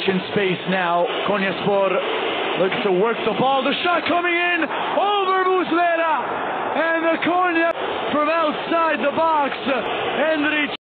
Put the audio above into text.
in space now. Konyaspor looks to work the ball. The shot coming in over Muslera, and the Konya from outside the box. Endri